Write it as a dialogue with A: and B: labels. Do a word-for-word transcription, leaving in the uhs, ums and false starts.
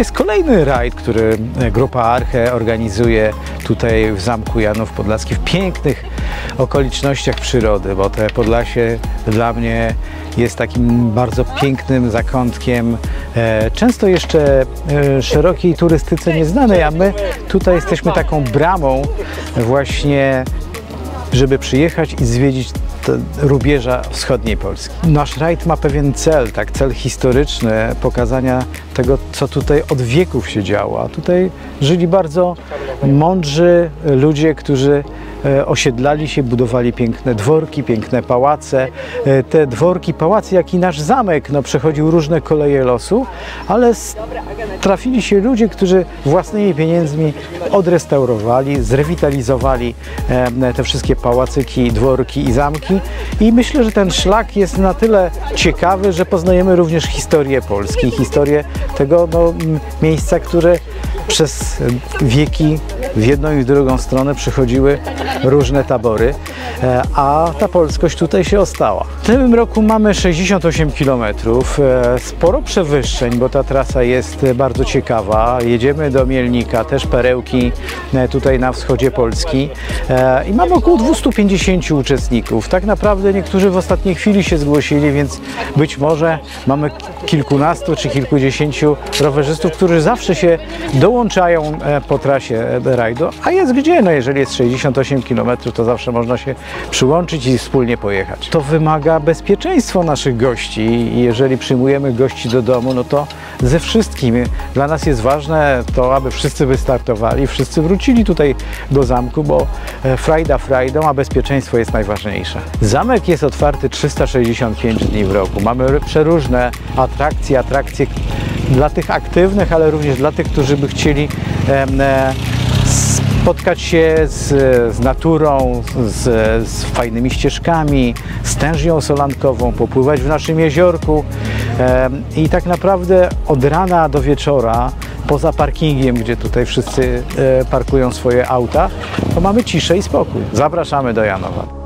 A: jest kolejny rajd, który grupa Arche organizuje tutaj w Zamku Janów Podlaski w pięknych okolicznościach przyrody, bo te Podlasie dla mnie jest takim bardzo pięknym zakątkiem, często jeszcze szerokiej turystyce nieznanej, a my tutaj jesteśmy taką bramą właśnie, żeby przyjechać i zwiedzić rubieża wschodniej Polski. Nasz rajd ma pewien cel, tak, cel historyczny, pokazania tego, co tutaj od wieków się działo. A tutaj żyli bardzo mądrzy ludzie, którzy osiedlali się, budowali piękne dworki, piękne pałace. Te dworki, pałace, jak i nasz zamek, no, przechodził różne koleje losu, ale trafili się ludzie, którzy własnymi pieniędzmi odrestaurowali, zrewitalizowali te wszystkie pałacyki, dworki i zamki. I myślę, że ten szlak jest na tyle ciekawy, że poznajemy również historię Polski, historię tego no, miejsca, które przez wieki w jedną i w drugą stronę przychodziły różne tabory, a ta polskość tutaj się ostała. W tym roku mamy sześćdziesiąt osiem kilometrów, sporo przewyższeń, bo ta trasa jest bardzo ciekawa. Jedziemy do Mielnika, też perełki tutaj na wschodzie Polski i mamy około dwieście pięćdziesiąt uczestników. Tak naprawdę niektórzy w ostatniej chwili się zgłosili, więc być może mamy kilkunastu czy kilkudziesięciu rowerzystów, którzy zawsze się dołączają po trasie rajdu, a jest gdzie? No jeżeli jest sześćdziesiąt osiem kilometrów, to zawsze można się przyłączyć i wspólnie pojechać. To wymaga bezpieczeństwa naszych gości i jeżeli przyjmujemy gości do domu, no to ze wszystkim. Dla nas jest ważne to, aby wszyscy wystartowali, wszyscy wrócili tutaj do zamku, bo frajda frajdą, a bezpieczeństwo jest najważniejsze. Zamek jest otwarty trzysta sześćdziesiąt pięć dni w roku. Mamy przeróżne atrakcje, atrakcje dla tych aktywnych, ale również dla tych, którzy by chcieli e, spotkać się z, z naturą, z, z fajnymi ścieżkami, z tężnią solankową, popływać w naszym jeziorku e, i tak naprawdę od rana do wieczora, poza parkingiem, gdzie tutaj wszyscy e, parkują swoje auta, to mamy ciszę i spokój. Zapraszamy do Janowa.